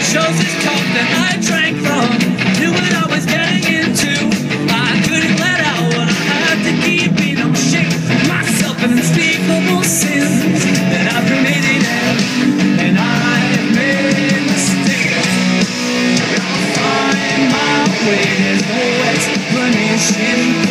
Shows this cup that I drank from, knew what I was getting into. I couldn't let out what I had to keep in. I'm ashamed of myself and unspeakable sins that I've committed, and I've made mistakes. I'll find my way, there's no explanation.